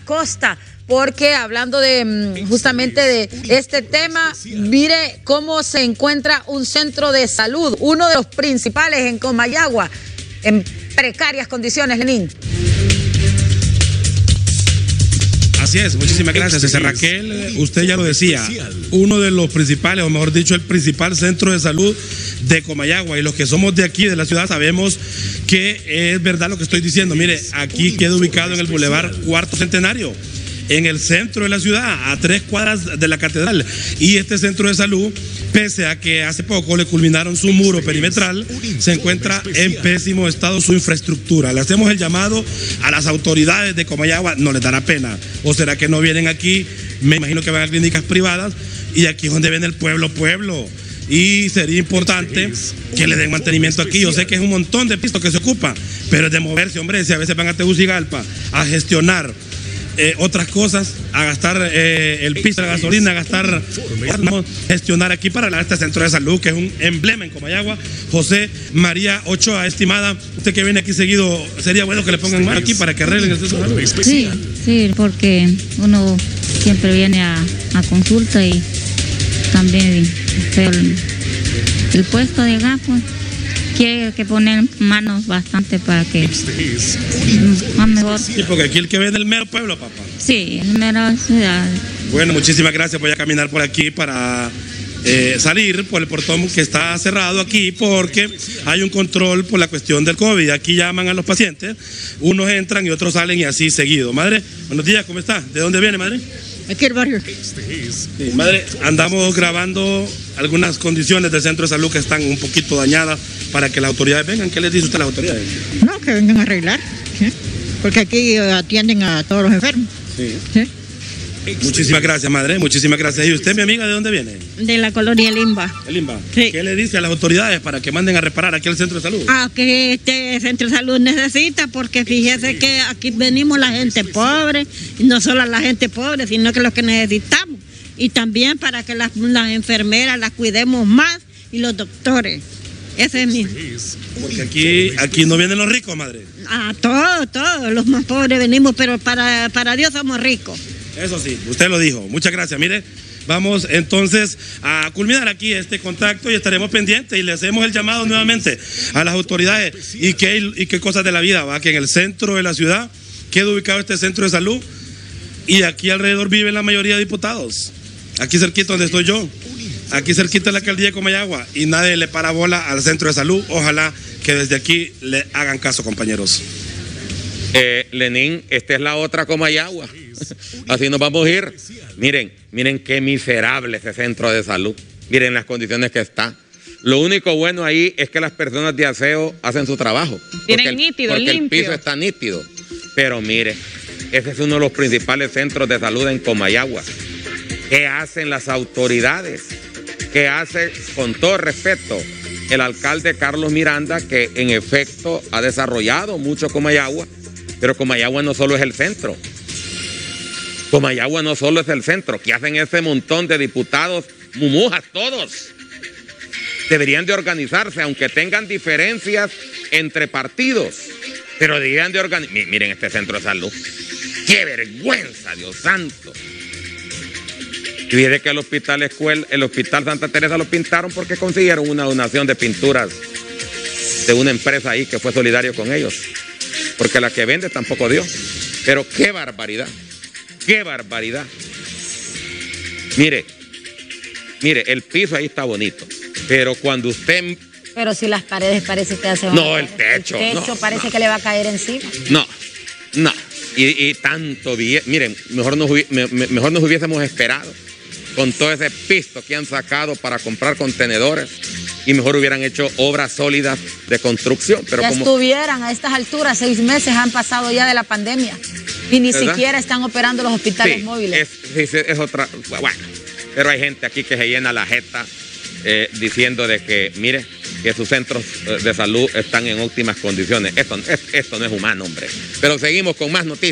Acosta, porque hablando de justamente de este tema, mire cómo se encuentra un centro de salud, uno de los principales en Comayagua, en precarias condiciones, Lenín. Así es, muchísimas gracias, César Raquel. Usted ya lo decía, uno de los principales, o mejor dicho, el principal centro de salud de Comayagua. Y los que somos de aquí, de la ciudad, sabemos que es verdad lo que estoy diciendo. Mire, aquí queda ubicado en el Boulevard Cuarto Centenario, en el centro de la ciudad, a 3 cuadras de la catedral. Y este centro de salud, pese a que hace poco le culminaron su muro perimetral, se encuentra en pésimo estado su infraestructura. Le hacemos el llamado a las autoridades de Comayagua, no les dará pena. ¿O será que no vienen aquí? Me imagino que van a clínicas privadas, y aquí es donde viene el pueblo. Y sería importante que le den mantenimiento aquí. Yo sé que es un montón de pistos que se ocupa, pero es de moverse, hombre. Si a veces van a Tegucigalpa a gestionar otras cosas, a gastar el piso de la gasolina, a gastar, gestionar aquí para este centro de salud, que es un emblema en Comayagua. José María Ochoa, estimada, usted que viene aquí seguido, sería bueno que le pongan mano aquí para que arreglen el centro de salud. Sí, porque uno siempre viene a consulta, y también el puesto de acá, pues, quiere que poner manos bastante para que más mejor. Sí, porque aquí el que ve del mero pueblo, papá. Sí, el mero ciudad. Bueno, muchísimas gracias. Voy a caminar por aquí para salir por el portón que está cerrado aquí, porque hay un control por la cuestión del COVID. Aquí llaman a los pacientes, unos entran y otros salen, y así seguido. Madre, buenos días, ¿cómo está? ¿De dónde viene, madre? Aquí el barrio. Sí, madre, andamos grabando algunas condiciones del centro de salud que están un poquito dañadas, para que las autoridades vengan. ¿Qué les dice usted a las autoridades? No, que vengan a arreglar, ¿sí? Porque aquí atienden a todos los enfermos. Sí. ¿Sí? Muchísimas gracias, madre, muchísimas gracias. ¿Y usted, mi amiga, de dónde viene? De la colonia Limba. ¿El Limba? Sí. ¿Qué le dice a las autoridades para que manden a reparar aquí el centro de salud? Que este centro de salud necesita, porque fíjese que aquí venimos la gente pobre, y no solo la gente pobre, sino que los que necesitamos. Y también para que las enfermeras las cuidemos más, y los doctores. Ese es mi... Porque aquí no vienen los ricos, madre. Todos los más pobres venimos, pero para Dios somos ricos. Eso sí, usted lo dijo. Muchas gracias. Mire, vamos entonces a culminar aquí este contacto, y estaremos pendientes, y le hacemos el llamado nuevamente a las autoridades. Y qué cosas de la vida, va, que en el centro de la ciudad queda ubicado este centro de salud, y aquí alrededor viven la mayoría de diputados. Aquí cerquita donde estoy yo, aquí cerquita de la alcaldía de Comayagua, y nadie le para bola al centro de salud. Ojalá que desde aquí le hagan caso, compañeros. Lenín, esta es la otra Comayagua. Así nos vamos a ir. Miren qué miserable ese centro de salud. Miren las condiciones que está. Lo único bueno ahí es que las personas de aseo hacen su trabajo. Vienen nítido, porque limpio. el piso está nítido. Pero mire, ese es uno de los principales centros de salud en Comayagua. ¿Qué hacen las autoridades? ¿Qué hace, con todo respeto, el alcalde Carlos Miranda, que en efecto ha desarrollado mucho Comayagua? Pero Comayagua no solo es el centro. Comayagua no solo es el centro. ¿Qué hacen ese montón de diputados mumujas todos? Deberían de organizarse, aunque tengan diferencias entre partidos, pero deberían de organizar. Miren este centro de salud. ¡Qué vergüenza, Dios santo! Y dice que el hospital Santa Teresa lo pintaron porque consiguieron una donación de pinturas de una empresa ahí que fue solidario con ellos. Porque la que vende tampoco dio. Pero qué barbaridad. ¡Qué barbaridad! Mire, el piso ahí está bonito, pero cuando usted... Pero si las paredes parece que se van No, a el caer. techo. El techo No, parece no. que le va a caer encima. No. Y tanto bien. Miren, mejor nos hubiésemos esperado con todo ese pisto que han sacado para comprar contenedores, y mejor hubieran hecho obras sólidas de construcción. Pero ya como estuvieran a estas alturas, 6 meses han pasado ya de la pandemia, y ni ¿verdad? siquiera están operando los hospitales móviles. Es otra. Bueno, pero hay gente aquí que se llena la jeta diciendo de que, mire, que sus centros de salud están en óptimas condiciones. Esto no es humano, hombre. Pero seguimos con más noticias.